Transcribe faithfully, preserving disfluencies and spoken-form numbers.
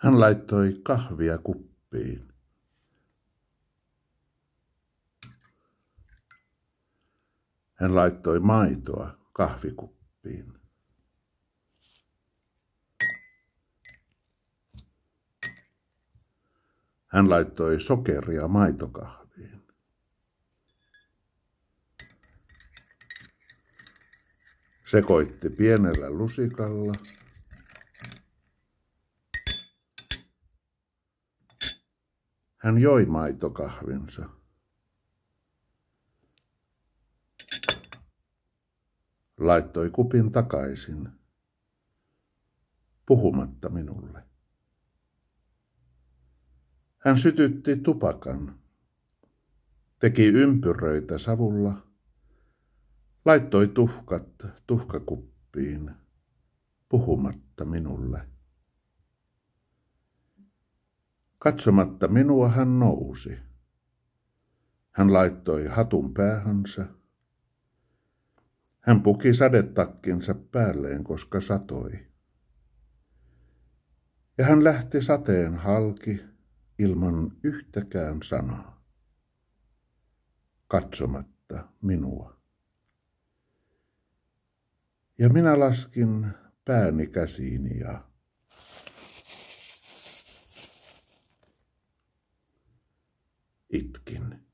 Hän laittoi kahvia kuppiin. Hän laittoi maitoa kahvikuppiin. Hän laittoi sokeria maitokahviin. Sekoitti pienellä lusikalla. Hän joi maitokahvinsa. Laittoi kupin takaisin, puhumatta minulle. Hän sytytti tupakan, teki ympyröitä savulla, laittoi tuhkat tuhkakuppiin, puhumatta minulle. Katsomatta minua hän nousi. Hän laittoi hatun päähänsä. Hän puki sadetakkinsa päälleen, koska satoi. Ja hän lähti sateen halki ilman yhtäkään sanaa, katsomatta minua. Ja minä laskin pääni käsiini ja itkin.